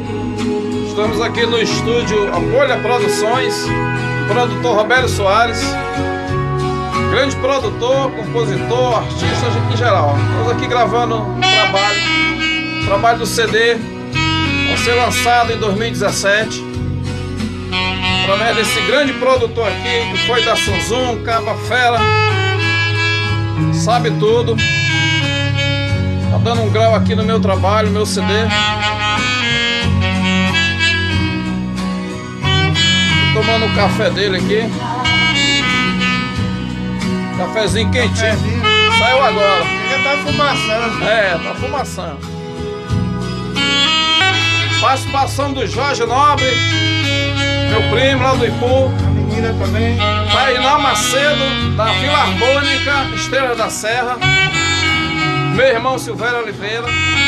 Estamos aqui no estúdio Apolha Produções, produtor Roberto Soares, grande produtor, compositor, artista em geral. Estamos aqui gravando um trabalho do CD, vai ser lançado em 2017, através desse grande produtor aqui, que foi da Samsung, Capa Fera, sabe tudo. Tá dando um grau aqui no meu trabalho, meu CD. Tô tomando o café dele aqui. Cafezinho quentinho. Saiu agora. Já tá fumaçando. Tá fumaçando. Participação do Jorge Nobre, meu primo lá do Ipu. A menina também. Tainá Macedo, da Filarmônica Estrela da Serra. Meu irmão Silvério Oliveira.